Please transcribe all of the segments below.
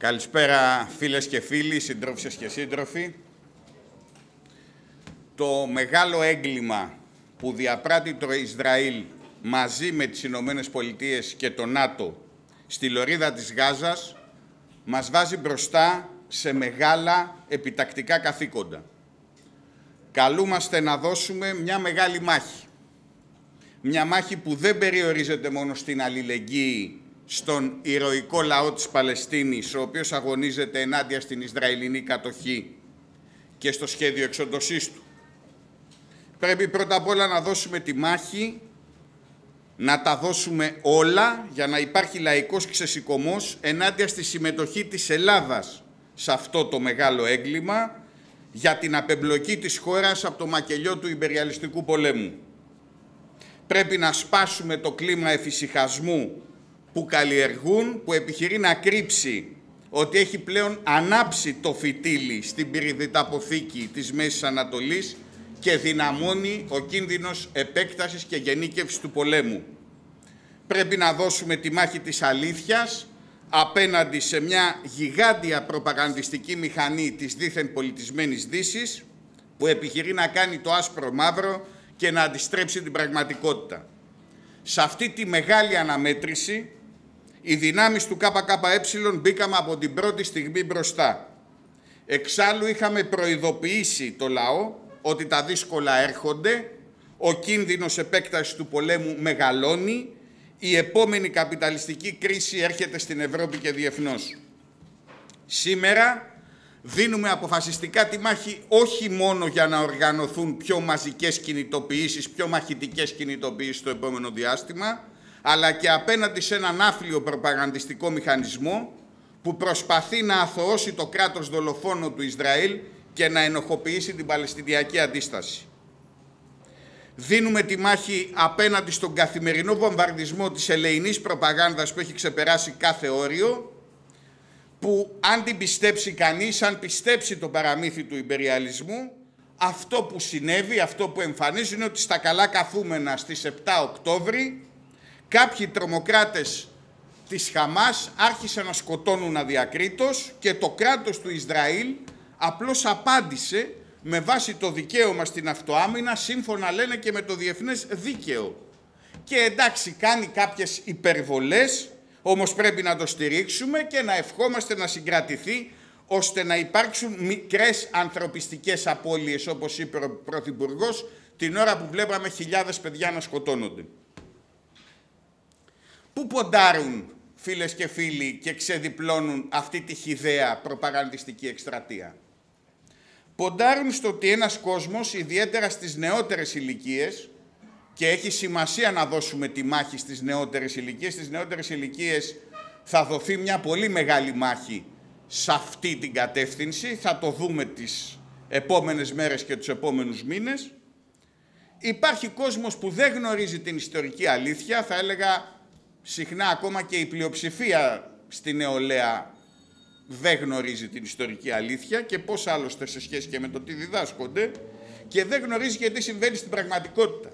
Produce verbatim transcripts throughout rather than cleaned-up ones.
Καλησπέρα φίλες και φίλοι, συντρόφισσες και σύντροφοι. Το μεγάλο έγκλημα που διαπράττει το Ισραήλ μαζί με τις Ηνωμένες Πολιτείες και το ΝΑΤΟ στη λωρίδα της Γάζας μας βάζει μπροστά σε μεγάλα επιτακτικά καθήκοντα. Καλούμαστε να δώσουμε μια μεγάλη μάχη. Μια μάχη που δεν περιορίζεται μόνο στην αλληλεγγύη στον ηρωικό λαό της Παλαιστίνης, ο οποίος αγωνίζεται ενάντια στην Ισραηλινή κατοχή και στο σχέδιο εξοντωσής του. Πρέπει πρώτα απ' όλα να δώσουμε τη μάχη, να τα δώσουμε όλα για να υπάρχει λαϊκός ξεσηκωμός ενάντια στη συμμετοχή της Ελλάδας σε αυτό το μεγάλο έγκλημα για την απεμπλοκή της χώρας από το μακελιό του ιμπεριαλιστικού πολέμου. Πρέπει να σπάσουμε το κλίμα εφησυχασμού που καλλιεργούν, που επιχειρεί να κρύψει ότι έχει πλέον ανάψει το φυτίλι στην πυρηνιδαποθήκη της Μέσης Ανατολής και δυναμώνει ο κίνδυνος επέκτασης και γενίκευσης του πολέμου. Πρέπει να δώσουμε τη μάχη της αλήθειας απέναντι σε μια γιγάντια προπαγανδιστική μηχανή της δίθεν πολιτισμένης Δύσης που επιχειρεί να κάνει το άσπρο μαύρο και να αντιστρέψει την πραγματικότητα. Σε αυτή τη μεγάλη αναμέτρηση, οι δυνάμεις του ΚΚΕ μπήκαμε από την πρώτη στιγμή μπροστά. Εξάλλου είχαμε προειδοποιήσει το λαό ότι τα δύσκολα έρχονται, ο κίνδυνος επέκτασης του πολέμου μεγαλώνει, η επόμενη καπιταλιστική κρίση έρχεται στην Ευρώπη και διεθνώς. Σήμερα δίνουμε αποφασιστικά τη μάχη όχι μόνο για να οργανωθούν πιο μαζικές κινητοποιήσεις, πιο μαχητικές κινητοποιήσεις στο επόμενο διάστημα, αλλά και απέναντι σε έναν άφλιο προπαγανδιστικό μηχανισμό που προσπαθεί να αθωώσει το κράτος δολοφόνο του Ισραήλ και να ενοχοποιήσει την Παλαιστινιακή αντίσταση. Δίνουμε τη μάχη απέναντι στον καθημερινό βομβαρδισμό της ελεηνής προπαγάνδας που έχει ξεπεράσει κάθε όριο, που αν την πιστέψει κανείς, αν πιστέψει το παραμύθι του ιμπεριαλισμού, αυτό που συνέβη, αυτό που εμφανίζει είναι ότι στα καλά καθούμενα στις επτά Οκτώβρη κάποιοι τρομοκράτες της Χαμάς άρχισαν να σκοτώνουν αδιακρίτως και το κράτος του Ισραήλ απλώς απάντησε με βάση το δικαίωμα στην αυτοάμυνα, σύμφωνα λένε και με το διεθνές δίκαιο. Και εντάξει, κάνει κάποιες υπερβολές, όμως πρέπει να το στηρίξουμε και να ευχόμαστε να συγκρατηθεί, ώστε να υπάρξουν μικρές ανθρωπιστικές απώλειες, όπως είπε ο Πρωθυπουργός, την ώρα που βλέπαμε χιλιάδες παιδιά να σκοτώνονται. Πού ποντάρουν, φίλες και φίλοι, και ξεδιπλώνουν αυτή τη χυδαία προπαγανδιστική εκστρατεία? Ποντάρουν στο ότι ένας κόσμος, ιδιαίτερα στις νεότερες ηλικίες, και έχει σημασία να δώσουμε τη μάχη στις νεότερες ηλικίες, στις νεότερες ηλικίες θα δοθεί μια πολύ μεγάλη μάχη σε αυτή την κατεύθυνση, θα το δούμε τις επόμενες μέρες και τους επόμενους μήνες. Υπάρχει κόσμος που δεν γνωρίζει την ιστορική αλήθεια, θα έλεγα συχνά ακόμα και η πλειοψηφία στη νεολαία δεν γνωρίζει την ιστορική αλήθεια και πώς άλλωστε σε σχέση και με το τι διδάσκονται, και δεν γνωρίζει και τι συμβαίνει στην πραγματικότητα.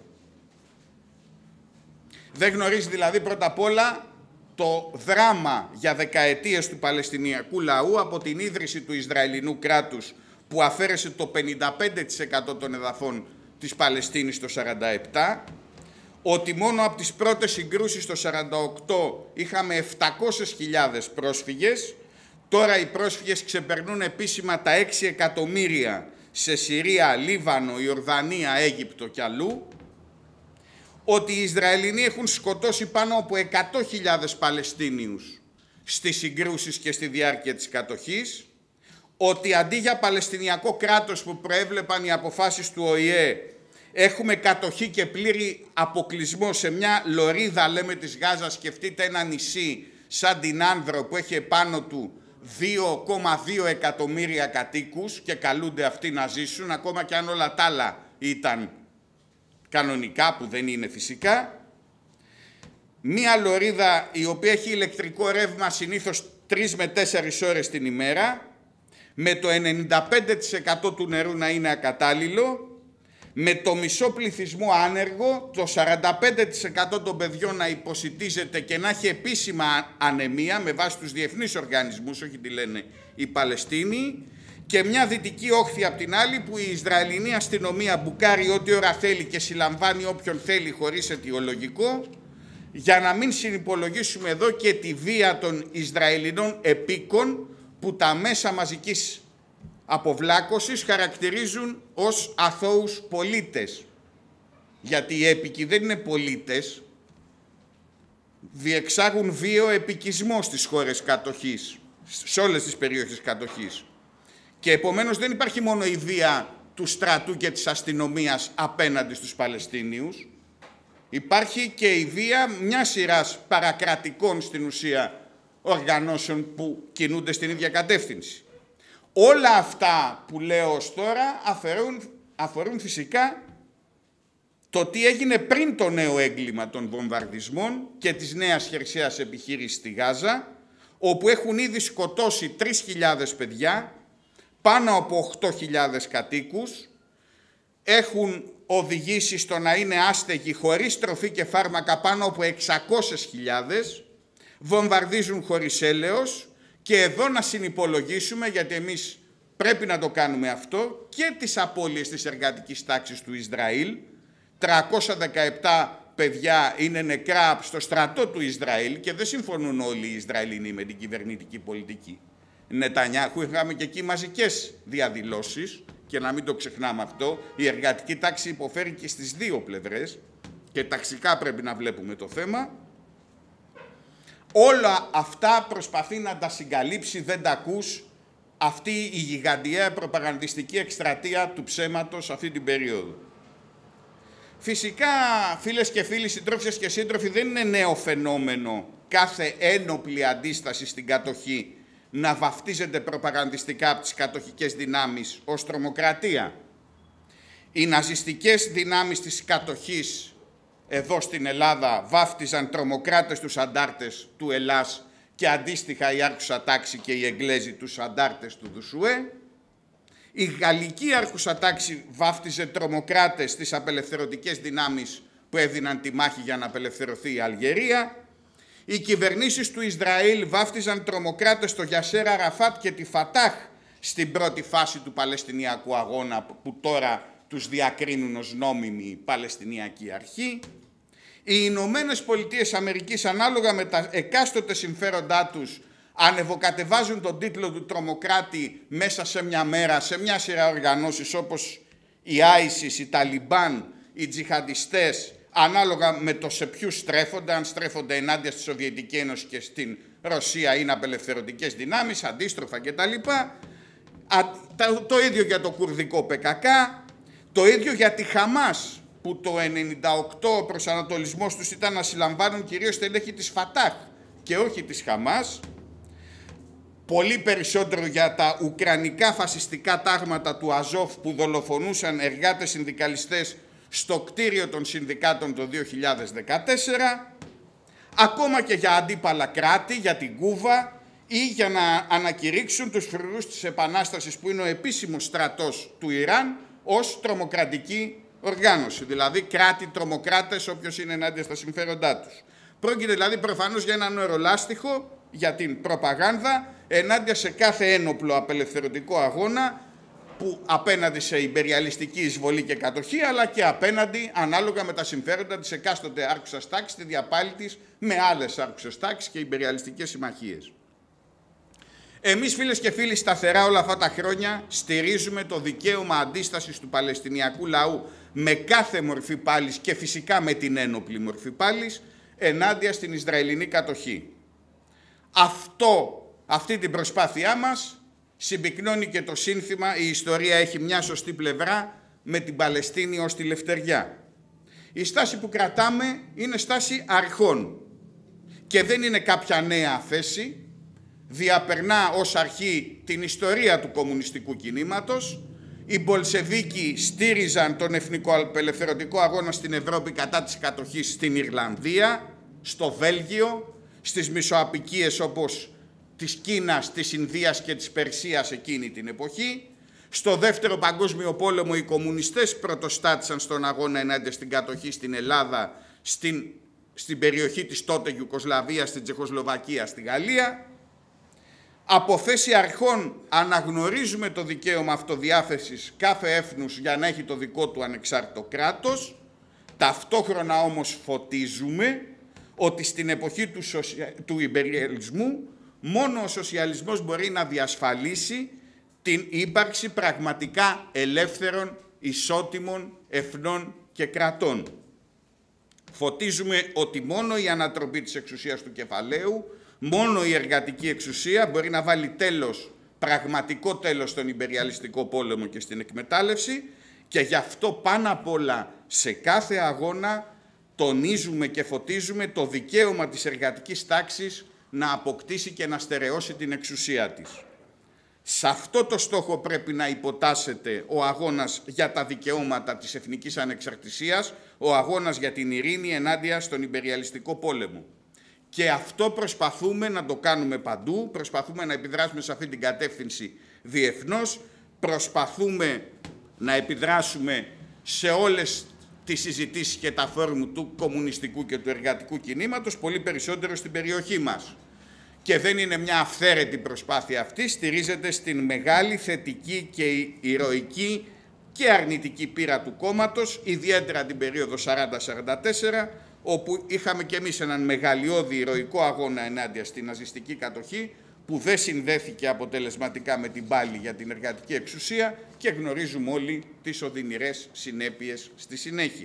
Δεν γνωρίζει δηλαδή πρώτα απ' όλα το δράμα για δεκαετίες του Παλαιστινιακού λαού από την ίδρυση του Ισραηλινού κράτους που αφαίρεσε το πενήντα πέντε τοις εκατό των εδαφών της Παλαιστίνης το σαράντα επτά, ότι μόνο από τις πρώτες συγκρούσεις το σαράντα οκτώ είχαμε επτακόσιες χιλιάδες πρόσφυγες, τώρα οι πρόσφυγες ξεπερνούν επίσημα τα έξι εκατομμύρια σε Συρία, Λίβανο, Ιορδανία, Αίγυπτο και αλλού, ότι οι Ισραηλινοί έχουν σκοτώσει πάνω από εκατό χιλιάδες Παλαιστίνιους στις συγκρούσεις και στη διάρκεια της κατοχής, ότι αντί για Παλαιστινιακό κράτος που προέβλεπαν οι αποφάσεις του Ο Η Ε, έχουμε κατοχή και πλήρη αποκλεισμό σε μια λωρίδα, λέμε, της Γάζας. Σκεφτείτε ένα νησί σαν την Άνδρο που έχει επάνω του δύο κόμμα δύο εκατομμύρια κατοίκους και καλούνται αυτοί να ζήσουν, ακόμα και αν όλα τα άλλα ήταν κανονικά, που δεν είναι φυσικά. Μία λωρίδα η οποία έχει ηλεκτρικό ρεύμα συνήθως τρεις με τέσσερις ώρες την ημέρα, με το ενενήντα πέντε τοις εκατό του νερού να είναι ακατάλληλο, με το μισό πληθυσμό άνεργο, το σαράντα πέντε τοις εκατό των παιδιών να υποσιτίζεται και να έχει επίσημα ανεμία με βάση τους διεθνείς οργανισμούς, όχι τι λένε οι Παλαιστίνοι, και μια δυτική όχθη απ' την άλλη που η Ισραηλινή αστυνομία μπουκάρει ό,τι ώρα θέλει και συλλαμβάνει όποιον θέλει χωρίς αιτιολογικό, για να μην συνυπολογίσουμε εδώ και τη βία των Ισραηλινών επίκων που τα μέσα μαζικής αποβλάκωσης χαρακτηρίζουν ως αθώους πολίτες. Γιατί οι έπικοι δεν είναι πολίτες, διεξάγουν βίαιο επικισμό στις χώρες κατοχής, σε όλες τις περιοχές κατοχής. Και επομένως δεν υπάρχει μόνο η βία του στρατού και της αστυνομίας απέναντι στους Παλαιστίνιους, υπάρχει και η βία μιας σειράς παρακρατικών στην ουσία οργανώσεων που κινούνται στην ίδια κατεύθυνση. Όλα αυτά που λέω ως τώρα αφορούν, αφορούν φυσικά το τι έγινε πριν το νέο έγκλημα των βομβαρδισμών και της νέας χερσαίας επιχείρησης στη Γάζα, όπου έχουν ήδη σκοτώσει τρεις χιλιάδες παιδιά, πάνω από οκτώ χιλιάδες κατοίκους, έχουν οδηγήσει στο να είναι άστεγοι χωρίς τροφή και φάρμακα πάνω από εξακόσιες χιλιάδες, βομβαρδίζουν χωρίς έλεος, και εδώ να συνυπολογίσουμε, γιατί εμείς πρέπει να το κάνουμε αυτό, και τις απώλειες της εργατικής τάξης του Ισραήλ. τριακόσια δεκαεπτά παιδιά είναι νεκρά στο στρατό του Ισραήλ και δεν συμφωνούν όλοι οι Ισραηλινοί με την κυβερνητική πολιτική Νετανιάχου. Είχαμε και εκεί μαζικές διαδηλώσεις και να μην το ξεχνάμε αυτό. Η εργατική τάξη υποφέρει και στις δύο πλευρές και ταξικά πρέπει να βλέπουμε το θέμα. Όλα αυτά προσπαθεί να τα συγκαλύψει, δεν τα ακούς, αυτή η γιγαντιαία προπαγανδιστική εκστρατεία του ψέματος αυτή την περίοδο. Φυσικά, φίλες και φίλοι, συντρόφισσες και σύντροφοι, δεν είναι νέο φαινόμενο κάθε ένοπλη αντίσταση στην κατοχή να βαφτίζεται προπαγανδιστικά από τις κατοχικές δυνάμεις ως τρομοκρατία. Οι ναζιστικές δυνάμεις της κατοχής εδώ στην Ελλάδα βάφτιζαν τρομοκράτες τους αντάρτες του Ελλάς και αντίστοιχα η άρχουσα τάξη και οι Εγγλέζοι τους αντάρτες του Δουσουέ. Η γαλλική άρχουσα τάξη βάφτιζε τρομοκράτες στις απελευθερωτικές δυνάμεις που έδιναν τη μάχη για να απελευθερωθεί η Αλγερία. Οι κυβερνήσεις του Ισραήλ βάφτιζαν τρομοκράτες το Γιασέρ Αραφάτ και τη Φατάχ στην πρώτη φάση του Παλαιστινιακού αγώνα που τώρα τους διακρίνουν ως νόμιμη Παλαιστινιακή Αρχή. Οι Ηνωμένες Πολιτείες Αμερικής, ανάλογα με τα εκάστοτε συμφέροντά τους, ανεβοκατεβάζουν τον τίτλο του τρομοκράτη μέσα σε μια μέρα σε μια σειρά οργανώσεις όπως η άισις, οι Ταλιμπάν, οι τζιχαντιστές, ανάλογα με το σε ποιους στρέφονται, αν στρέφονται ενάντια στη Σοβιετική Ένωση και στην Ρωσία είναι απελευθερωτικές δυνάμεις, αντίστροφα κτλ. Το ίδιο για το κουρδικό πε κα κα, το ίδιο για τη Χαμάς, που το ενενήντα οκτώ ο προσανατολισμός τους ήταν να συλλαμβάνουν κυρίως στελέχη της Φατάχ και όχι της Χαμάς. Πολύ περισσότερο για τα ουκρανικά φασιστικά τάγματα του Αζόφ που δολοφονούσαν εργάτες συνδικαλιστές στο κτίριο των συνδικάτων το δύο χιλιάδες δεκατέσσερα, ακόμα και για αντίπαλα κράτη, για την Κούβα ή για να ανακηρύξουν τους φρουρούς της Επανάστασης που είναι ο επίσημος στρατός του Ιράν ως τρομοκρατική οργάνωση, δηλαδή κράτη τρομοκράτες όποιος είναι ενάντια στα συμφέροντά τους. Πρόκειται δηλαδή προφανώς για έναν νερολάστιχο για την προπαγάνδα ενάντια σε κάθε ένοπλο απελευθερωτικό αγώνα που απέναντι σε ιμπεριαλιστική εισβολή και κατοχή, αλλά και απέναντι, ανάλογα με τα συμφέροντα της εκάστοτε άρχουσας τάξης, τη διαπάλη της με άλλες άρχουσες τάξεις και ιμπεριαλιστικές συμμαχίες. Εμείς, φίλες και φίλοι, σταθερά όλα αυτά τα χρόνια στηρίζουμε το δικαίωμα αντίστασης του Παλαιστινιακού λαού με κάθε μορφή πάλης και φυσικά με την ένοπλη μορφή πάλης ενάντια στην Ισραηλινή κατοχή. Αυτό, αυτή την προσπάθειά μας συμπυκνώνει και το σύνθημα «Η ιστορία έχει μια σωστή πλευρά με την Παλαιστίνη ως τη λευτεριά». Η στάση που κρατάμε είναι στάση αρχών και δεν είναι κάποια νέα θέση. Διαπερνά ως αρχή την ιστορία του κομμουνιστικού κινήματος. Οι Μπολσεβίκοι στήριζαν τον εθνικοαπελευθερωτικό αγώνα στην Ευρώπη κατά της κατοχής στην Ιρλανδία, στο Βέλγιο, στις μισοαπικίες όπως της Κίνας, της Ινδίας και της Περσίας εκείνη την εποχή. Στο Δεύτερο Παγκόσμιο Πόλεμο οι κομμουνιστές πρωτοστάτησαν στον αγώνα ενάντια στην κατοχή στην Ελλάδα, στην, στην περιοχή της τότε Ιουγκοσλαβίας, στην Τσεχοσλοβακία, στη Γαλλία. Από θέση αρχών αναγνωρίζουμε το δικαίωμα αυτοδιάθεσης κάθε έθνους για να έχει το δικό του ανεξάρτητο κράτος. Ταυτόχρονα όμως φωτίζουμε ότι στην εποχή του, σοσια... του ιμπεριαλισμού μόνο ο σοσιαλισμός μπορεί να διασφαλίσει την ύπαρξη πραγματικά ελεύθερων, ισότιμων εθνών και κρατών. Φωτίζουμε ότι μόνο η ανατροπή της εξουσίας του κεφαλαίου, μόνο η εργατική εξουσία μπορεί να βάλει τέλος, πραγματικό τέλος στον ιμπεριαλιστικό πόλεμο και στην εκμετάλλευση, και γι' αυτό πάνω απ' όλα σε κάθε αγώνα τονίζουμε και φωτίζουμε το δικαίωμα της εργατικής τάξης να αποκτήσει και να στερεώσει την εξουσία της. Σε αυτό το στόχο πρέπει να υποτάσσεται ο αγώνας για τα δικαιώματα της εθνικής ανεξαρτησίας, ο αγώνας για την ειρήνη ενάντια στον ιμπεριαλιστικό πόλεμο. Και αυτό προσπαθούμε να το κάνουμε παντού, προσπαθούμε να επιδράσουμε σε αυτή την κατεύθυνση διεθνώς, προσπαθούμε να επιδράσουμε σε όλες τις συζητήσεις και τα φόρουμ του κομμουνιστικού και του εργατικού κινήματος, πολύ περισσότερο στην περιοχή μας. Και δεν είναι μια αυθαίρετη προσπάθεια αυτή, στηρίζεται στην μεγάλη θετική και ηρωική και αρνητική πείρα του κόμματος, ιδιαίτερα την περίοδο σαράντα σαράντα τέσσερα, όπου είχαμε και εμείς έναν μεγαλειώδη ηρωικό αγώνα ενάντια στην ναζιστική κατοχή, που δεν συνδέθηκε αποτελεσματικά με την πάλη για την εργατική εξουσία, και γνωρίζουμε όλοι τις οδυνηρές συνέπειες στη συνέχεια.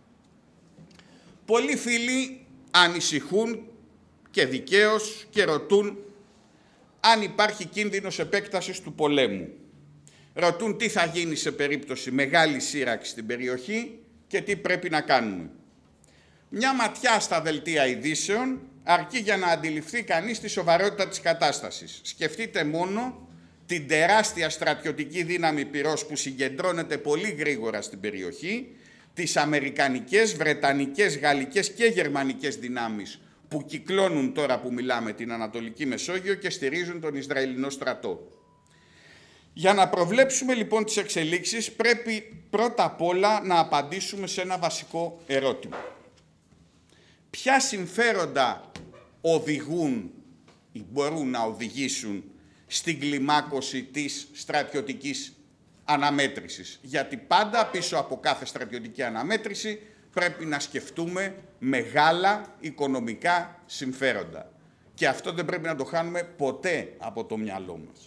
Πολλοί φίλοι ανησυχούν και δικαίως και ρωτούν αν υπάρχει κίνδυνος επέκτασης του πολέμου. Ρωτούν τι θα γίνει σε περίπτωση μεγάλη σύραξη στην περιοχή και τι πρέπει να κάνουμε. Μια ματιά στα δελτία ειδήσεων αρκεί για να αντιληφθεί κανείς τη σοβαρότητα της κατάστασης. Σκεφτείτε μόνο την τεράστια στρατιωτική δύναμη πυρός που συγκεντρώνεται πολύ γρήγορα στην περιοχή, τις αμερικανικές, βρετανικές, γαλλικές και γερμανικές δυνάμεις που κυκλώνουν τώρα που μιλάμε την Ανατολική Μεσόγειο και στηρίζουν τον Ισραηλινό στρατό. Για να προβλέψουμε λοιπόν τις εξελίξεις πρέπει πρώτα απ' όλα να απαντήσουμε σε ένα βασικό ερώτημα. Ποια συμφέροντα οδηγούν ή μπορούν να οδηγήσουν στην κλιμάκωση της στρατιωτικής αναμέτρησης? Γιατί πάντα πίσω από κάθε στρατιωτική αναμέτρηση πρέπει να σκεφτούμε μεγάλα οικονομικά συμφέροντα. Και αυτό δεν πρέπει να το χάνουμε ποτέ από το μυαλό μας.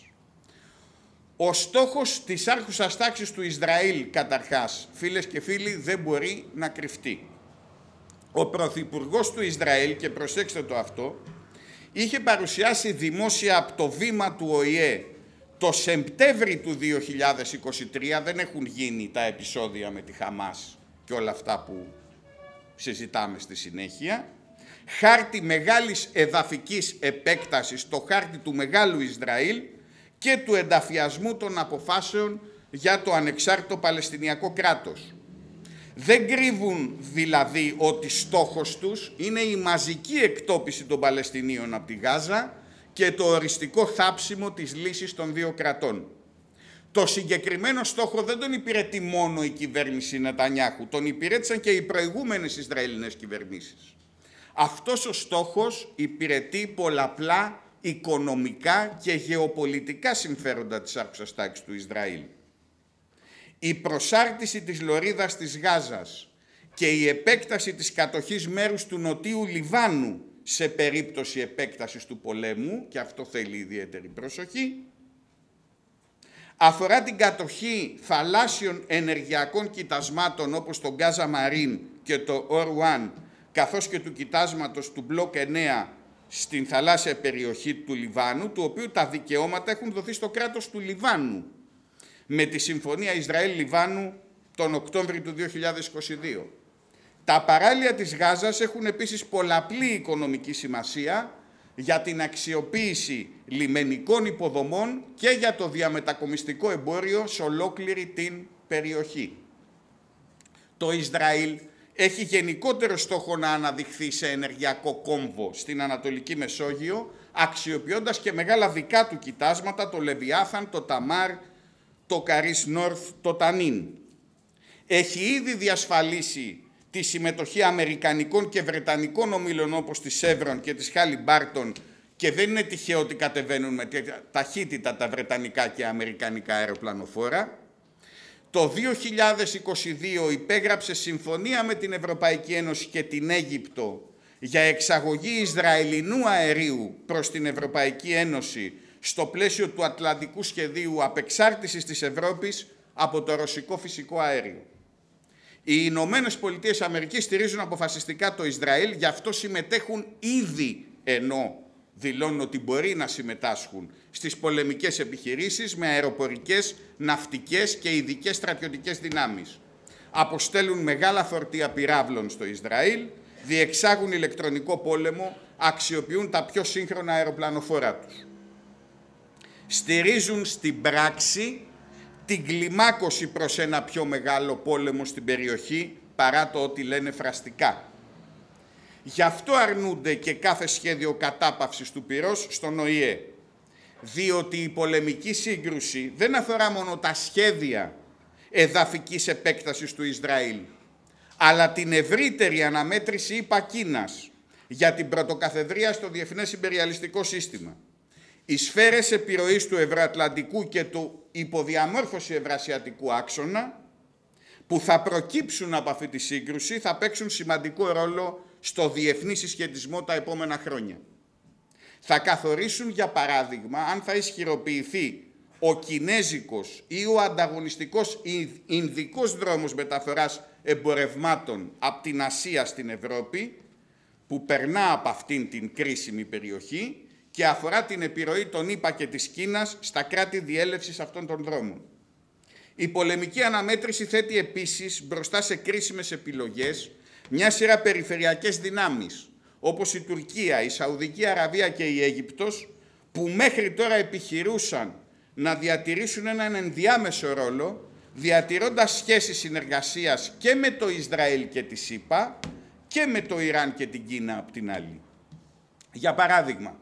Ο στόχος της άρχουσας τάξης του Ισραήλ, καταρχάς, φίλες και φίλοι, δεν μπορεί να κρυφτεί. Ο Πρωθυπουργός του Ισραήλ, και προσέξτε το αυτό, είχε παρουσιάσει δημόσια από το βήμα του Ο Η Ε το Σεπτέμβρη του δύο χιλιάδες είκοσι τρία, δεν έχουν γίνει τα επεισόδια με τη Χαμάς και όλα αυτά που συζητάμε στη συνέχεια, χάρτη μεγάλης εδαφικής επέκτασης, το χάρτη του Μεγάλου Ισραήλ και του ενταφιασμού των αποφάσεων για το ανεξάρτητο Παλαιστινιακό κράτος. Δεν κρύβουν δηλαδή ότι στόχος τους είναι η μαζική εκτόπιση των Παλαιστινίων από τη Γάζα και το οριστικό θάψιμο της λύσης των δύο κρατών. Το συγκεκριμένο στόχο δεν τον υπηρετεί μόνο η κυβέρνηση Νετανιάχου, τον υπηρέτησαν και οι προηγούμενες Ισραηλινές κυβερνήσεις. Αυτός ο στόχος υπηρετεί πολλαπλά οικονομικά και γεωπολιτικά συμφέροντα της άρχουσας τάξης του Ισραήλ. Η προσάρτηση της λωρίδας της Γάζας και η επέκταση της κατοχής μέρους του νοτίου Λιβάνου σε περίπτωση επέκτασης του πολέμου, και αυτό θέλει ιδιαίτερη προσοχή, αφορά την κατοχή θαλάσσιων ενεργειακών κοιτασμάτων όπως το Γκάζα Μαρίν και το Ορουάν, καθώς και του κοιτάσματος του Μπλοκ εννέα στην θαλάσσια περιοχή του Λιβάνου, του οποίου τα δικαιώματα έχουν δοθεί στο κράτος του Λιβάνου με τη Συμφωνία Ισραήλ-Λιβάνου τον Οκτώβριο του δύο χιλιάδες είκοσι δύο. Τα παράλια της Γάζας έχουν επίσης πολλαπλή οικονομική σημασία για την αξιοποίηση λιμενικών υποδομών και για το διαμετακομιστικό εμπόριο σε ολόκληρη την περιοχή. Το Ισραήλ έχει γενικότερο στόχο να αναδειχθεί σε ενεργειακό κόμβο στην Ανατολική Μεσόγειο, αξιοποιώντας και μεγάλα δικά του κοιτάσματα, το Λεβιάθαν, το Ταμάρ, το Καρίς Νόρθ, το Τανίν. Έχει ήδη διασφαλίσει τη συμμετοχή αμερικανικών και βρετανικών ομίλων όπως της Chevron και της Halliburton, και δεν είναι τυχαίο ότι κατεβαίνουν με ταχύτητα τα βρετανικά και αμερικανικά αεροπλανοφόρα. Το δύο χιλιάδες είκοσι δύο υπέγραψε συμφωνία με την Ευρωπαϊκή Ένωση και την Αίγυπτο για εξαγωγή Ισραηλινού αερίου προς την Ευρωπαϊκή Ένωση στο πλαίσιο του Ατλαντικού Σχεδίου Απεξάρτησης της Ευρώπης από το ρωσικό φυσικό αέριο. Οι Ηνωμένες Πολιτείες Αμερικής στηρίζουν αποφασιστικά το Ισραήλ, γι' αυτό συμμετέχουν ήδη, ενώ δηλώνουν ότι μπορεί να συμμετάσχουν στις πολεμικές επιχειρήσεις με αεροπορικές, ναυτικές και ειδικές στρατιωτικές δυνάμεις. Αποστέλουν μεγάλα φορτία πυράβλων στο Ισραήλ, διεξάγουν ηλεκτρονικό πόλεμο, αξιοποιούν τα πιο σύγχρονα αεροπλανοφόρα τους. Στηρίζουν στην πράξη την κλιμάκωση προς ένα πιο μεγάλο πόλεμο στην περιοχή, παρά το ότι λένε φραστικά. Γι' αυτό αρνούνται και κάθε σχέδιο κατάπαυσης του πυρός στον Ο Η Ε, διότι η πολεμική σύγκρουση δεν αφορά μόνο τα σχέδια εδαφικής επέκτασης του Ισραήλ, αλλά την ευρύτερη αναμέτρηση ΗΠΑ Κίνας για την πρωτοκαθεδρία στο διεθνές ιμπεριαλιστικό σύστημα. Οι σφαίρες επιρροής του Ευρωατλαντικού και του υποδιαμόρφωση ευρασιατικού άξονα που θα προκύψουν από αυτή τη σύγκρουση θα παίξουν σημαντικό ρόλο στο διεθνή συσχετισμό τα επόμενα χρόνια. Θα καθορίσουν, για παράδειγμα, αν θα ισχυροποιηθεί ο κινέζικος ή ο ανταγωνιστικός ινδικός δρόμος μεταφοράς εμπορευμάτων από την Ασία στην Ευρώπη, που περνά από αυτήν την κρίσιμη περιοχή και αφορά την επιρροή των ΗΠΑ και της Κίνας στα κράτη διέλευσης αυτών των δρόμων. Η πολεμική αναμέτρηση θέτει επίσης μπροστά σε κρίσιμες επιλογές μια σειρά περιφερειακές δυνάμεις, όπως η Τουρκία, η Σαουδική Αραβία και η Αίγυπτος, που μέχρι τώρα επιχειρούσαν να διατηρήσουν έναν ενδιάμεσο ρόλο, διατηρώντας σχέσεις συνεργασίας και με το Ισραήλ και τη ΣΥΠΑ και με το Ιράν και την Κίνα απ' την άλλη. Για παράδειγμα,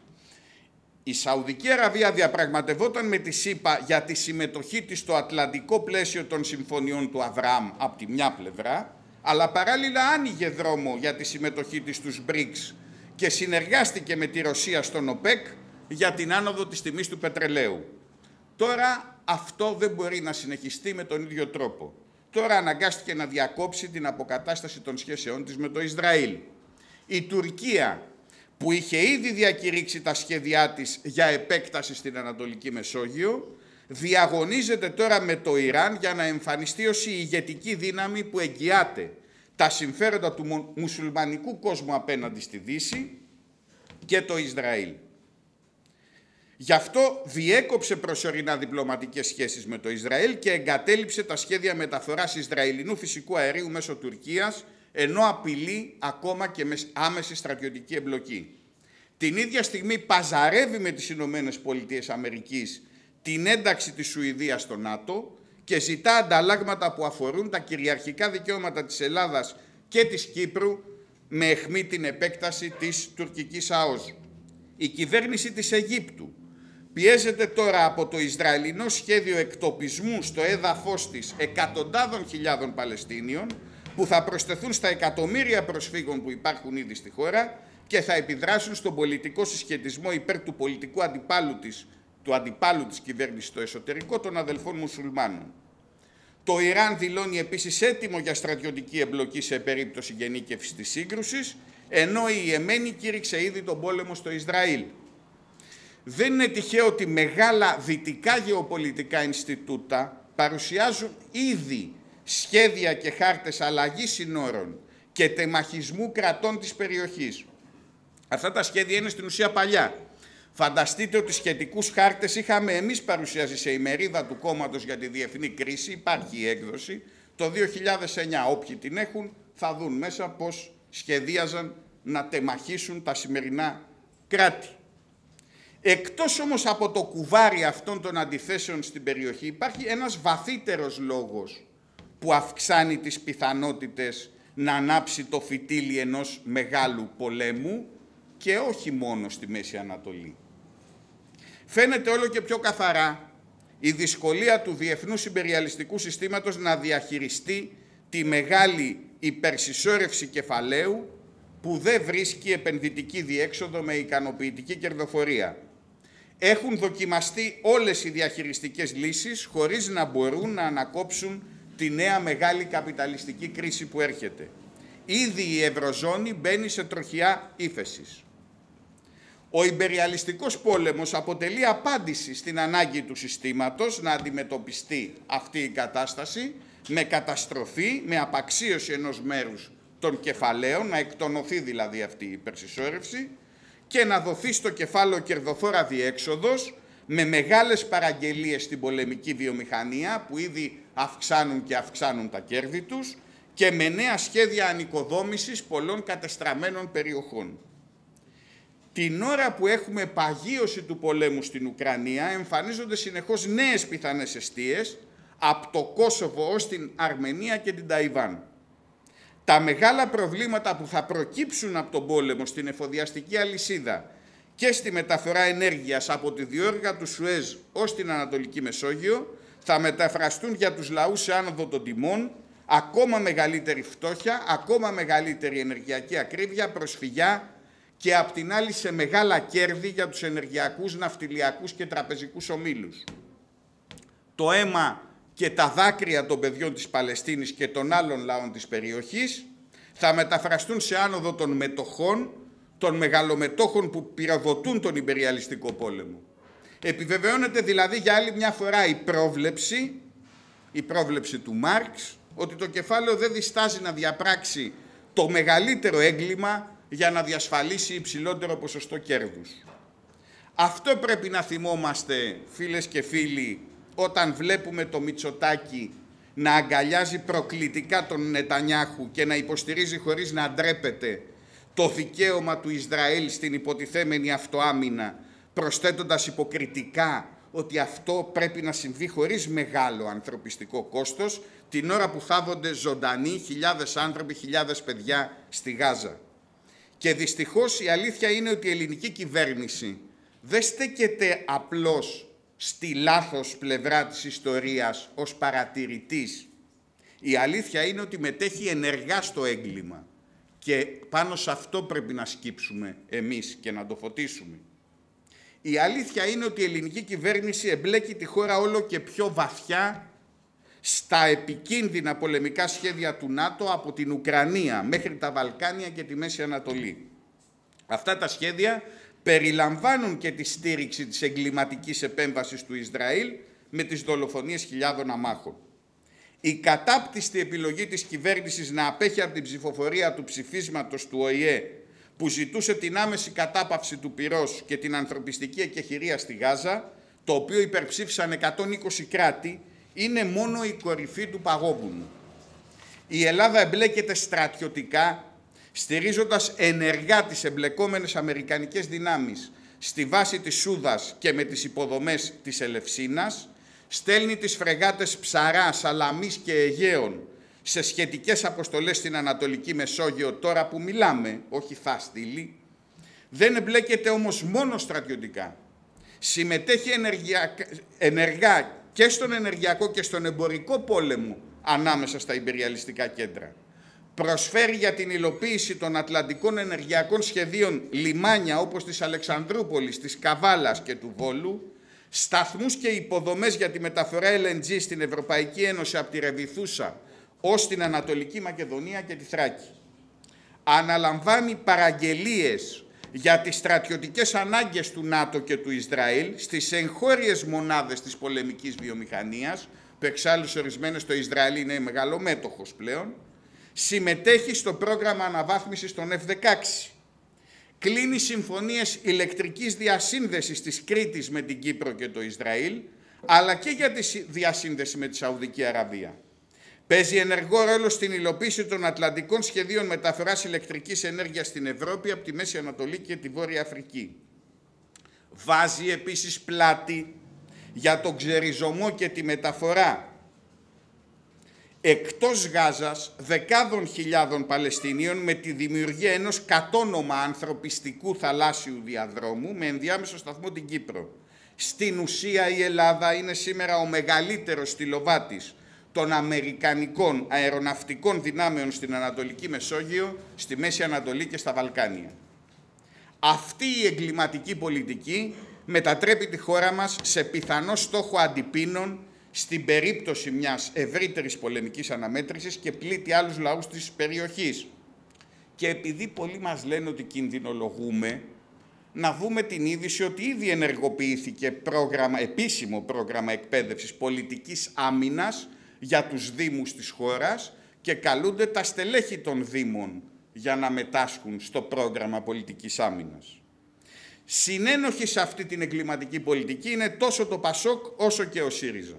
η Σαουδική Αραβία διαπραγματευόταν με τη ΣΥΠΑ για τη συμμετοχή της στο ατλαντικό πλαίσιο των συμφωνιών του Αβραάμ από τη μια πλευρά, αλλά παράλληλα άνοιγε δρόμο για τη συμμετοχή της στους μπρικς και συνεργάστηκε με τη Ρωσία στον ΟΠΕΚ για την άνοδο της τιμής του πετρελαίου. Τώρα αυτό δεν μπορεί να συνεχιστεί με τον ίδιο τρόπο. Τώρα αναγκάστηκε να διακόψει την αποκατάσταση των σχέσεών της με το Ισραήλ. Η Τουρκία, που είχε ήδη διακηρύξει τα σχέδιά της για επέκταση στην Ανατολική Μεσόγειο, διαγωνίζεται τώρα με το Ιράν για να εμφανιστεί ως η ηγετική δύναμη που εγγυάται τα συμφέροντα του μουσουλμανικού κόσμου απέναντι στη Δύση και το Ισραήλ. Γι' αυτό διέκοψε προσωρινά διπλωματικές σχέσεις με το Ισραήλ και εγκατέλειψε τα σχέδια μεταφοράς Ισραηλινού φυσικού αερίου μέσω Τουρκίας, ενώ απειλεί ακόμα και με άμεση στρατιωτική εμπλοκή. Την ίδια στιγμή παζαρεύει με τις Ηνωμένες Πολιτείες Αμερικής την ένταξη της Σουηδίας στο ΝΑΤΟ και ζητά ανταλλάγματα που αφορούν τα κυριαρχικά δικαιώματα της Ελλάδας και της Κύπρου με αιχμή την επέκταση της τουρκικής ΑΟΣ. Η κυβέρνηση της Αιγύπτου πιέζεται τώρα από το Ισραηλινό σχέδιο εκτοπισμού στο έδαφος της εκατοντάδων χιλιάδων Παλαιστίνιων, που θα προσθεθούν στα εκατομμύρια προσφύγων που υπάρχουν ήδη στη χώρα και θα επιδράσουν στον πολιτικό συσχετισμό υπέρ του πολιτικού αντιπάλου της, του αντιπάλου της κυβέρνησης στο εσωτερικό, των αδελφών μουσουλμάνων. Το Ιράν δηλώνει επίσης έτοιμο για στρατιωτική εμπλοκή σε περίπτωση γενίκευσης της σύγκρουσης, ενώ η Ιεμένη κήρυξε ήδη τον πόλεμο στο Ισραήλ. Δεν είναι τυχαίο ότι μεγάλα δυτικά γεωπολιτικά Ινστιτούτα παρουσιάζουν ήδη σχέδια και χάρτες αλλαγής συνόρων και τεμαχισμού κρατών της περιοχής. Αυτά τα σχέδια είναι στην ουσία παλιά. Φανταστείτε ότι σχετικούς χάρτες είχαμε εμείς παρουσιάσει σε ημερίδα του κόμματος για τη διεθνή κρίση, υπάρχει η έκδοση, το δύο χιλιάδες εννιά. Όποιοι την έχουν θα δουν μέσα πώς σχεδίαζαν να τεμαχίσουν τα σημερινά κράτη. Εκτός όμως από το κουβάρι αυτών των αντιθέσεων στην περιοχή, υπάρχει ένας βαθύτερος λόγος που αυξάνει τις πιθανότητες να ανάψει το φυτίλι ενός μεγάλου πολέμου και όχι μόνο στη Μέση Ανατολή. Φαίνεται όλο και πιο καθαρά η δυσκολία του διεθνούς ιμπεριαλιστικού συστήματος να διαχειριστεί τη μεγάλη υπερσυσσόρευση κεφαλαίου που δεν βρίσκει επενδυτική διέξοδο με ικανοποιητική κερδοφορία. Έχουν δοκιμαστεί όλες οι διαχειριστικές λύσεις χωρίς να μπορούν να ανακόψουν τη νέα μεγάλη καπιταλιστική κρίση που έρχεται. Ήδη η Ευρωζώνη μπαίνει σε τροχιά ύφεσης. Ο ιμπεριαλιστικός πόλεμος αποτελεί απάντηση στην ανάγκη του συστήματος να αντιμετωπιστεί αυτή η κατάσταση με καταστροφή, με απαξίωση ενός μέρους των κεφαλαίων, να εκτονωθεί δηλαδή αυτή η υπερσυσσόρευση και να δοθεί στο κεφάλαιο κερδοφόρα διέξοδος με μεγάλες παραγγελίες στην πολεμική βιομηχανία που ήδη αυξάνουν και αυξάνουν τα κέρδη τους και με νέα σχέδια ανοικοδόμησης πολλών κατεστραμμένων περιοχών. Την ώρα που έχουμε παγίωση του πολέμου στην Ουκρανία εμφανίζονται συνεχώς νέες πιθανές εστίες από το Κόσοβο ως την Αρμενία και την Ταϊβάν. Τα μεγάλα προβλήματα που θα προκύψουν από τον πόλεμο στην εφοδιαστική αλυσίδα και στη μεταφορά ενέργειας από τη διόρυγα του Σουέζ ως την Ανατολική Μεσόγειο θα μεταφραστούν για τους λαούς σε άνοδο των τιμών, ακόμα μεγαλύτερη φτώχεια, ακόμα μεγαλύτερη ενεργειακή ακρίβεια, προσφυγιά και απ' την άλλη σε μεγάλα κέρδη για τους ενεργειακούς, ναυτιλιακούς και τραπεζικούς ομίλους. Το αίμα και τα δάκρυα των παιδιών της Παλαιστίνης και των άλλων λαών της περιοχής θα μεταφραστούν σε άνοδο των μετοχών, των μεγαλομετόχων που πυροδοτούν τον ιμπεριαλιστικό πόλεμο. Επιβεβαιώνεται δηλαδή για άλλη μια φορά η πρόβλεψη, η πρόβλεψη του Μάρξ, ότι το κεφάλαιο δεν διστάζει να διαπράξει το μεγαλύτερο έγκλημα για να διασφαλίσει υψηλότερο ποσοστό κέρδους. Αυτό πρέπει να θυμόμαστε, φίλες και φίλοι, όταν βλέπουμε το Μητσοτάκη να αγκαλιάζει προκλητικά τον Νετανιάχου και να υποστηρίζει χωρίς να ντρέπεται το δικαίωμα του Ισραήλ στην υποτιθέμενη αυτοάμυνα, προσθέτοντας υποκριτικά ότι αυτό πρέπει να συμβεί χωρίς μεγάλο ανθρωπιστικό κόστος, την ώρα που θάβονται ζωντανοί χιλιάδες άνθρωποι, χιλιάδες παιδιά στη Γάζα. Και δυστυχώς η αλήθεια είναι ότι η ελληνική κυβέρνηση δεν στέκεται απλώς στη λάθος πλευρά της ιστορίας ως παρατηρητής. Η αλήθεια είναι ότι μετέχει ενεργά στο έγκλημα και πάνω σε αυτό πρέπει να σκύψουμε εμείς και να το φωτίσουμε. Η αλήθεια είναι ότι η ελληνική κυβέρνηση εμπλέκει τη χώρα όλο και πιο βαθιά στα επικίνδυνα πολεμικά σχέδια του ΝΑΤΟ από την Ουκρανία μέχρι τα Βαλκάνια και τη Μέση Ανατολή. Αυτά τα σχέδια περιλαμβάνουν και τη στήριξη της εγκληματικής επέμβασης του Ισραήλ με τις δολοφονίες χιλιάδων αμάχων. Η κατάπτυστη επιλογή της κυβέρνησης να απέχει από την ψηφοφορία του ψηφίσματος του Ο Η Ε που ζητούσε την άμεση κατάπαυση του πυρός και την ανθρωπιστική εκεχηρία στη Γάζα, το οποίο υπερψήφισαν εκατόν είκοσι κράτη, είναι μόνο η κορυφή του παγόβουνου. Η Ελλάδα εμπλέκεται στρατιωτικά, στηρίζοντας ενεργά τις εμπλεκόμενες αμερικανικές δυνάμεις στη βάση της Σούδας και με τις υποδομές της Ελευσίνας, στέλνει τις φρεγάτες Ψαρά, Σαλαμής και Αιγαίων σε σχετικές αποστολές στην Ανατολική Μεσόγειο τώρα που μιλάμε, όχι θα στείλει. Δεν εμπλέκεται όμως μόνο στρατιωτικά. Συμμετέχει ενεργά και στον ενεργειακό και στον εμπορικό πόλεμο ανάμεσα στα ιμπεριαλιστικά κέντρα. Προσφέρει για την υλοποίηση των ατλαντικών ενεργειακών σχεδίων λιμάνια όπως της Αλεξανδρούπολης, της Καβάλας και του Βόλου, σταθμούς και υποδομές για τη μεταφορά Ελ Εν Τζι στην Ευρωπαϊκή Ένωση από τη Ρεβιθούσα ως την Ανατολική Μακεδονία και τη Θράκη. Αναλαμβάνει παραγγελίες για τις στρατιωτικές ανάγκες του ΝΑΤΟ και του Ισραήλ στις εγχώριες μονάδες της πολεμικής βιομηχανίας, που εξάλλου σε ορισμένες το Ισραήλ είναι μεγαλομέτοχος πλέον, συμμετέχει στο πρόγραμμα αναβάθμισης των Εφ δεκαέξι. Κλείνει συμφωνίες ηλεκτρικής διασύνδεσης της Κρήτης με την Κύπρο και το Ισραήλ, αλλά και για τη διασύνδεση με τη Σαουδική Αραβία. Παίζει ενεργό ρόλο στην υλοποίηση των ατλαντικών σχεδίων μεταφοράς ηλεκτρικής ενέργειας στην Ευρώπη από τη Μέση Ανατολή και τη Βόρεια Αφρική. Βάζει επίσης πλάτη για τον ξεριζωμό και τη μεταφορά εκτός Γάζας δεκάδων χιλιάδων Παλαιστινίων με τη δημιουργία ενός κατόνομα ανθρωπιστικού θαλάσσιου διαδρόμου με ενδιάμεσο σταθμό την Κύπρο. Στην ουσία η Ελλάδα είναι σήμερα ο μεγαλύτερος στυλοβάτης των αμερικανικών αεροναυτικών δυνάμεων στην Ανατολική Μεσόγειο, στη Μέση Ανατολή και στα Βαλκάνια. Αυτή η εγκληματική πολιτική μετατρέπει τη χώρα μας σε πιθανό στόχο αντιπίνων στην περίπτωση μιας ευρύτερης πολεμικής αναμέτρησης και πλήττει άλλους λαούς της περιοχής. Και επειδή πολλοί μας λένε ότι κινδυνολογούμε, να δούμε την είδηση ότι ήδη ενεργοποιήθηκε πρόγραμμα, επίσημο πρόγραμμα εκπαίδευσης πολιτικής άμυνας για τους δήμους της χώρας και καλούνται τα στελέχη των δήμων για να μετάσχουν στο πρόγραμμα πολιτικής άμυνας. Συνένοχοι σε αυτή την εγκληματική πολιτική είναι τόσο το ΠΑΣΟΚ όσο και ο ΣΥΡΙΖΑ.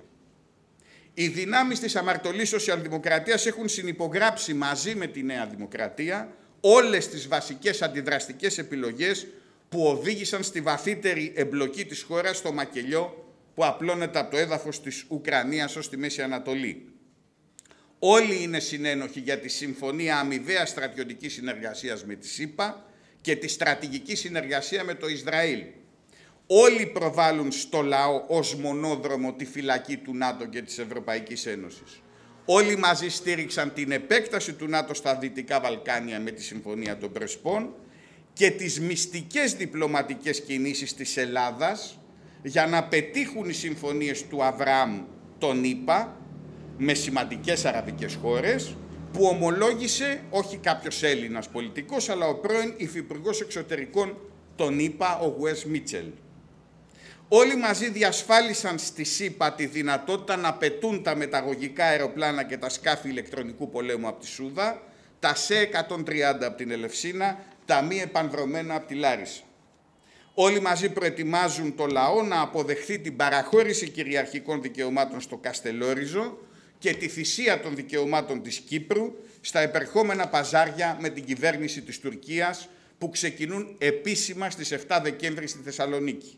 Οι δυνάμεις της αμαρτωλής σοσιαλδημοκρατίας έχουν συνυπογράψει μαζί με τη Νέα Δημοκρατία όλες τις βασικές αντιδραστικές επιλογές που οδήγησαν στη βαθύτερη εμπλοκή της χώρας στο μακελιό που απλώνεται από το έδαφος της Ουκρανίας ως τη Μέση Ανατολή. Όλοι είναι συνένοχοι για τη Συμφωνία Αμοιβαίας Στρατιωτικής Συνεργασίας με τη ΣΥΠΑ και τη στρατηγική συνεργασία με το Ισραήλ. Όλοι προβάλλουν στο λαό ως μονόδρομο τη φυλακή του ΝΑΤΟ και της Ευρωπαϊκής Ένωσης. Όλοι μαζί στήριξαν την επέκταση του ΝΑΤΟ στα Δυτικά Βαλκάνια με τη Συμφωνία των Πρεσπών και τις μυστικές διπλωματικές κινήσεις της Ελλάδας για να πετύχουν οι συμφωνίες του Αβραάμ τον ΗΠΑ με σημαντικές αραβικές χώρες που ομολόγησε όχι κάποιος Έλληνας πολιτικός αλλά ο πρώην υφυπουργός εξωτερικών των ΗΠΑ, ο Γουές Μίτσελ. Όλοι μαζί διασφάλισαν στη ΣΥΠΑ τη δυνατότητα να πετούν τα μεταγωγικά αεροπλάνα και τα σκάφη ηλεκτρονικού πολέμου από τη Σούδα, τα ΣΕ εκατόν τριάντα από την Ελευσίνα, τα μη επανδρομένα από τη Λάρισα. Όλοι μαζί προετοιμάζουν το λαό να αποδεχθεί την παραχώρηση κυριαρχικών δικαιωμάτων στο Καστελόριζο και τη θυσία των δικαιωμάτων της Κύπρου στα επερχόμενα παζάρια με την κυβέρνηση της Τουρκίας που ξεκινούν επίσημα στις επτά Δεκέμβρη στη Θεσσαλονίκη.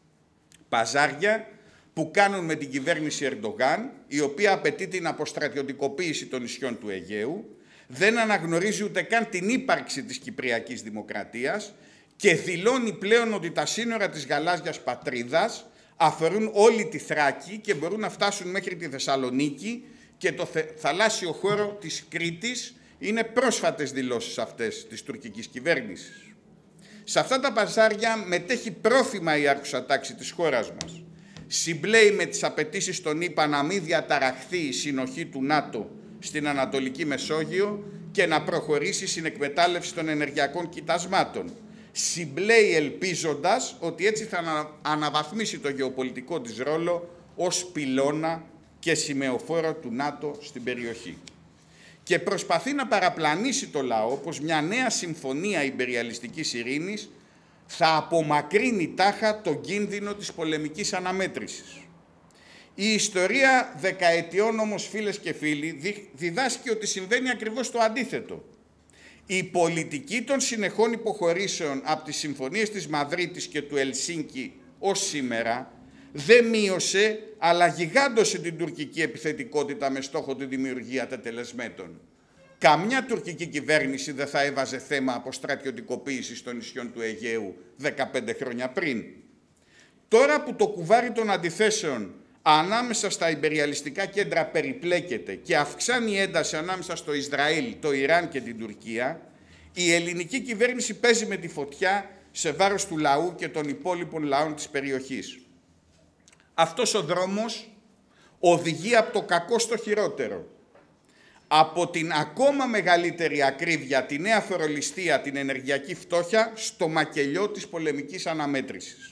Παζάρια που κάνουν με την κυβέρνηση Ερντογάν, η οποία απαιτεί την αποστρατιωτικοποίηση των νησιών του Αιγαίου, δεν αναγνωρίζει ούτε καν την ύπαρξη της Κυπριακής Δημοκρατίας και δηλώνει πλέον ότι τα σύνορα της γαλάζιας πατρίδας αφορούν όλη τη Θράκη και μπορούν να φτάσουν μέχρι τη Θεσσαλονίκη και το θαλάσσιο χώρο της Κρήτης. Είναι πρόσφατες δηλώσεις αυτές της τουρκικής κυβέρνησης. Σε αυτά τα παζάρια μετέχει πρόθυμα η άρχουσα τάξη της χώρας μας. Συμπλέει με τις απαιτήσεις των ΗΠΑ να μην διαταραχθεί η συνοχή του ΝΑΤΟ στην Ανατολική Μεσόγειο και να προχωρήσει στην εκμετάλλευση των ενεργειακών κοιτασμάτων. Συμπλέει ελπίζοντας ότι έτσι θα αναβαθμίσει το γεωπολιτικό της ρόλο ως πυλώνα και σημεοφόρο του ΝΑΤΟ στην περιοχή. Και προσπαθεί να παραπλανήσει το λαό πως μια νέα συμφωνία ιμπεριαλιστικής ειρήνης θα απομακρύνει τάχα τον κίνδυνο της πολεμικής αναμέτρησης. Η ιστορία δεκαετιών όμως, φίλες και φίλοι, διδάσκει ότι συμβαίνει ακριβώς το αντίθετο. Η πολιτική των συνεχών υποχωρήσεων από τις συμφωνίες της Μαδρίτης και του Ελσίνκη ως σήμερα δεν μείωσε, αλλά γιγάντωσε την τουρκική επιθετικότητα με στόχο τη δημιουργία τετελεσμάτων. Καμιά τουρκική κυβέρνηση δεν θα έβαζε θέμα αποστρατιωτικοποίησης των νησιών του Αιγαίου δεκαπέντε χρόνια πριν. Τώρα που το κουβάρι των αντιθέσεων ανάμεσα στα ιμπεριαλιστικά κέντρα περιπλέκεται και αυξάνει η ένταση ανάμεσα στο Ισραήλ, το Ιράν και την Τουρκία, η ελληνική κυβέρνηση παίζει με τη φωτιά σε βάρος του λαού και των υπόλοιπων λαών της περιοχής. Αυτός ο δρόμος οδηγεί από το κακό στο χειρότερο. Από την ακόμα μεγαλύτερη ακρίβεια, τη νέα φορολιστία, την ενεργειακή φτώχεια, στο μακελιό της πολεμικής αναμέτρησης.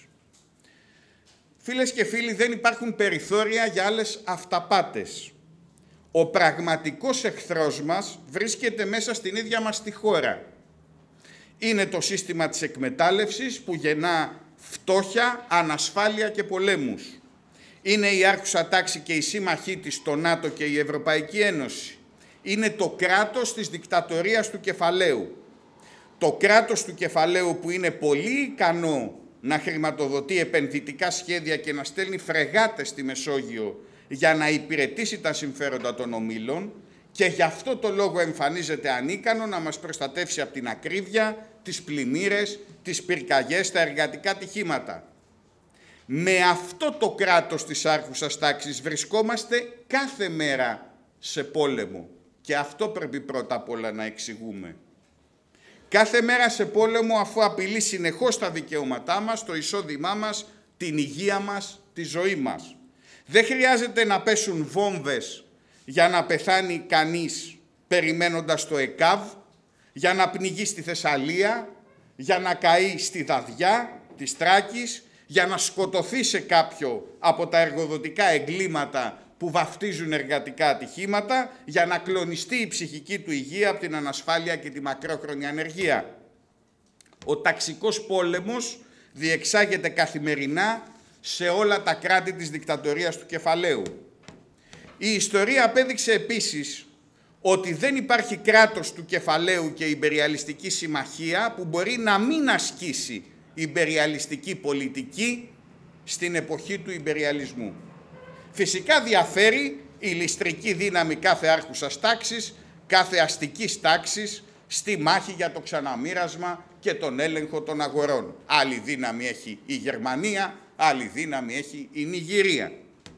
Φίλες και φίλοι, δεν υπάρχουν περιθώρια για άλλες αυταπάτες. Ο πραγματικός εχθρός μας βρίσκεται μέσα στην ίδια μας τη χώρα. Είναι το σύστημα της εκμετάλλευσης που γεννά φτώχεια, ανασφάλεια και πολέμους. Είναι η άρχουσα τάξη και η σύμμαχή της, το ΝΑΤΟ και η Ευρωπαϊκή Ένωση. Είναι το κράτος της δικτατορίας του κεφαλαίου. Το κράτος του κεφαλαίου που είναι πολύ ικανό να χρηματοδοτεί επενδυτικά σχέδια και να στέλνει φρεγάτες στη Μεσόγειο για να υπηρετήσει τα συμφέροντα των ομίλων και γι' αυτό το λόγο εμφανίζεται ανίκανο να μας προστατεύσει από την ακρίβεια, τις πλημμύρες, τις πυρκαγιές, τα εργατικά ατυχήματα. Με αυτό το κράτος της άρχουσας τάξης βρισκόμαστε κάθε μέρα σε πόλεμο. Και αυτό πρέπει πρώτα απ' όλα να εξηγούμε. Κάθε μέρα σε πόλεμο, αφού απειλεί συνεχώς τα δικαιώματά μας, το εισόδημά μας, την υγεία μας, τη ζωή μας. Δεν χρειάζεται να πέσουν βόμβες για να πεθάνει κανείς περιμένοντας το ΕΚΑΒ, για να πνιγεί στη Θεσσαλία, για να καεί στη Δαδιά της Τράκης, για να σκοτωθεί σε κάποιο από τα εργοδοτικά εγκλήματα που βαφτίζουν εργατικά ατυχήματα, για να κλονιστεί η ψυχική του υγεία από την ανασφάλεια και τη μακρόχρονη ανεργία. Ο ταξικός πόλεμος διεξάγεται καθημερινά σε όλα τα κράτη της δικτατορίας του κεφαλαίου. Η ιστορία απέδειξε επίσης ότι δεν υπάρχει κράτος του κεφαλαίου και ιμπεριαλιστική συμμαχία που μπορεί να μην ασκήσει ιμπεριαλιστική πολιτική στην εποχή του ιμπεριαλισμού. Φυσικά διαφέρει η ληστρική δύναμη κάθε άρχουσας τάξης, κάθε αστικής τάξης, στη μάχη για το ξαναμοίρασμα και τον έλεγχο των αγορών. Άλλη δύναμη έχει η Γερμανία, άλλη δύναμη έχει η Νιγηρία.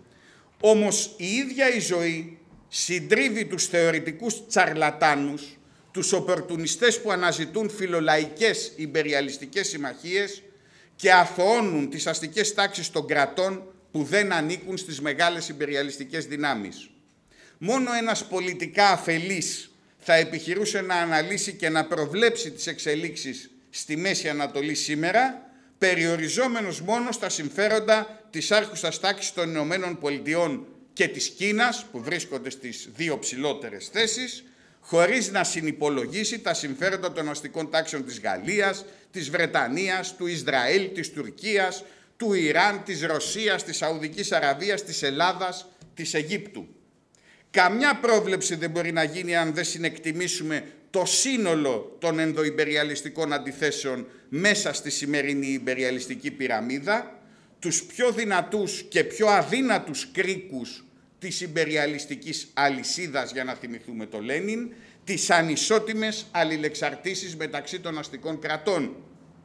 Όμως η ίδια η ζωή συντρίβει τους θεωρητικούς τσαρλατάνους, τους οπορτουνιστές που αναζητούν φιλολαϊκές ιμπεριαλιστικές συμμαχίες και αθωώνουν τις αστικές τάξεις των κρατών που δεν ανήκουν στις μεγάλες ιμπεριαλιστικές δυνάμεις. Μόνο ένας πολιτικά αφελής θα επιχειρούσε να αναλύσει και να προβλέψει τις εξελίξεις στη Μέση Ανατολή σήμερα, περιοριζόμενος μόνο στα συμφέροντα της άρχουσας τάξης των Ηνωμένων Πολιτειών και της Κίνας, που βρίσκονται στις δύο ψηλότερες θέσεις, χωρίς να συνυπολογίσει τα συμφέροντα των αστικών τάξεων της Γαλλίας, της Βρετανίας, του Ισραήλ, της Τουρκίας, του Ιράν, της Ρωσίας, της Σαουδικής Αραβίας, της Ελλάδας, της Αιγύπτου. Καμιά πρόβλεψη δεν μπορεί να γίνει αν δεν συνεκτιμήσουμε το σύνολο των ενδοϊμπεριαλιστικών αντιθέσεων μέσα στη σημερινή ιμπεριαλιστική πυραμίδα, τους πιο δυνατούς και πιο αδύνατους κρίκους της ιμπεριαλιστικής αλυσίδας, για να θυμηθούμε το Λένιν, τις ανισότιμες αλληλεξαρτήσεις μεταξύ των αστικών κρατών.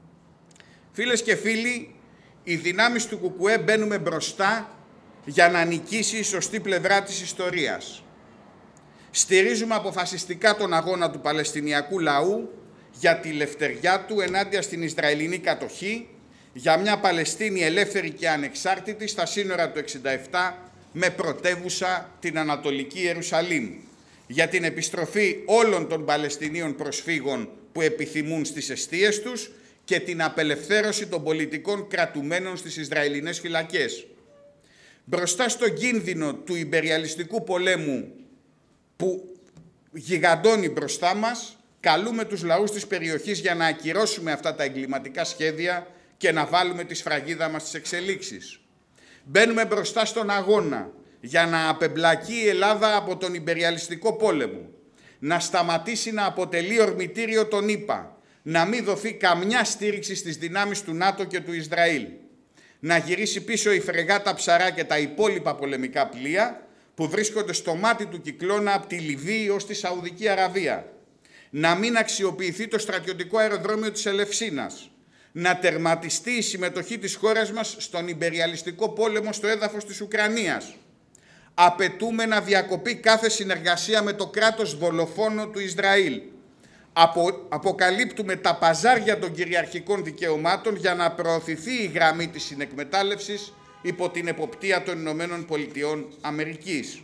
Φίλες και φίλοι, οι δυνάμεις του Κουκουέ μπαίνουμε μπροστά για να νικήσει η σωστή πλευρά της ιστορίας. Στηρίζουμε αποφασιστικά τον αγώνα του Παλαιστινιακού λαού για τη λευτεριά του ενάντια στην Ισραηλινή κατοχή, για μια Παλαιστίνη ελεύθερη και ανεξάρτητη στα σύνορα του εξήντα επτά με πρωτεύουσα την Ανατολική Ιερουσαλήμ, για την επιστροφή όλων των Παλαιστινίων προσφύγων που επιθυμούν στις εστίες τους και την απελευθέρωση των πολιτικών κρατουμένων στις Ισραηλινές φυλακές. Μπροστά στον κίνδυνο του ιμπεριαλιστικού πολέμου που γιγαντώνει μπροστά μας, καλούμε τους λαούς της περιοχής για να ακυρώσουμε αυτά τα εγκληματικά σχέδια και να βάλουμε τη σφραγίδα μας στις εξελίξεις. Μπαίνουμε μπροστά στον αγώνα για να απεμπλακεί η Ελλάδα από τον ιμπεριαλιστικό πόλεμο, να σταματήσει να αποτελεί ορμητήριο των ΗΠΑ, να μην δοθεί καμιά στήριξη στις δυνάμεις του ΝΑΤΟ και του Ισραήλ, να γυρίσει πίσω η φρεγάτα Ψαρά και τα υπόλοιπα πολεμικά πλοία που βρίσκονται στο μάτι του κυκλώνα από τη Λιβύη ως τη Σαουδική Αραβία, να μην αξιοποιηθεί το στρατιωτικό αεροδρόμιο της Ελευσίνας, να τερματιστεί η συμμετοχή της χώρας μας στον ιμπεριαλιστικό πόλεμο στο έδαφος της Ουκρανίας. Απαιτούμε να διακοπεί κάθε συνεργασία με το κράτος δολοφόνο του Ισραήλ. Απο, αποκαλύπτουμε τα παζάρια των κυριαρχικών δικαιωμάτων για να προωθηθεί η γραμμή της συνεκμετάλλευσης υπό την εποπτεία των Ηνωμένων Πολιτειών Αμερικής.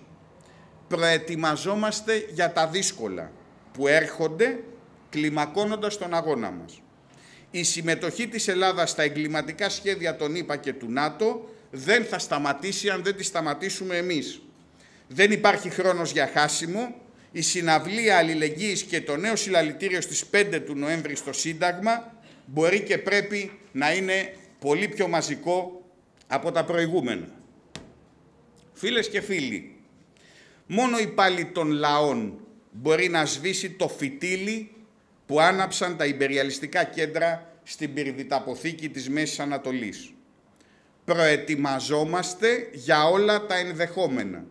Προετοιμαζόμαστε για τα δύσκολα που έρχονται κλιμακώνοντας τον αγώνα μας. Η συμμετοχή της Ελλάδας στα εγκληματικά σχέδια των ΗΠΑ και του ΝΑΤΟ δεν θα σταματήσει αν δεν τη σταματήσουμε εμείς. Δεν υπάρχει χρόνος για χάσιμο. Η συναυλία αλληλεγγύης και το νέο συλλαλητήριο στις πέντε του Νοέμβρη στο Σύνταγμα μπορεί και πρέπει να είναι πολύ πιο μαζικό από τα προηγούμενα. Φίλες και φίλοι, μόνο η πάλη των λαών μπορεί να σβήσει το φυτίλι που άναψαν τα ιμπεριαλιστικά κέντρα στην πυρηνηταποθήκη της Μέσης Ανατολής. Προετοιμαζόμαστε για όλα τα ενδεχόμενα.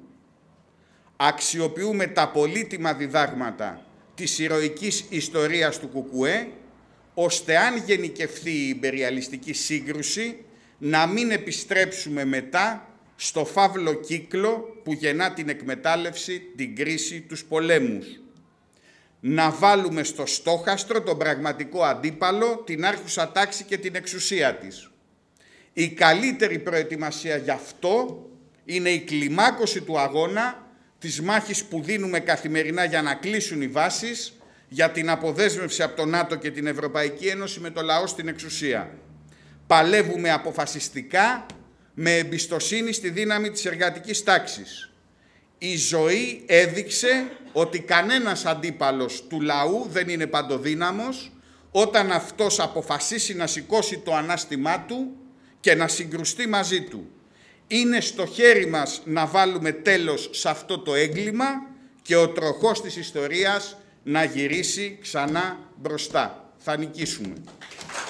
Αξιοποιούμε τα πολύτιμα διδάγματα της ηρωικής ιστορίας του Κουκουέ, ώστε αν γενικευθεί η ιμπεριαλιστική σύγκρουση, να μην επιστρέψουμε μετά στο φαύλο κύκλο που γεννά την εκμετάλλευση, την κρίση, τους πολέμους. Να βάλουμε στο στόχαστρο τον πραγματικό αντίπαλο, την άρχουσα τάξη και την εξουσία της. Η καλύτερη προετοιμασία γι' αυτό είναι η κλιμάκωση του αγώνα, της μάχης που δίνουμε καθημερινά για να κλείσουν οι βάσεις, για την αποδέσμευση από το ΝΑΤΟ και την Ευρωπαϊκή Ένωση με το λαό στην εξουσία. Παλεύουμε αποφασιστικά, με εμπιστοσύνη στη δύναμη της εργατικής τάξης. Η ζωή έδειξε ότι κανένας αντίπαλος του λαού δεν είναι παντοδύναμος όταν αυτός αποφασίσει να σηκώσει το ανάστημά του και να συγκρουστεί μαζί του. Είναι στο χέρι μας να βάλουμε τέλος σε αυτό το έγκλημα και ο τροχός της ιστορίας να γυρίσει ξανά μπροστά. Θα νικήσουμε.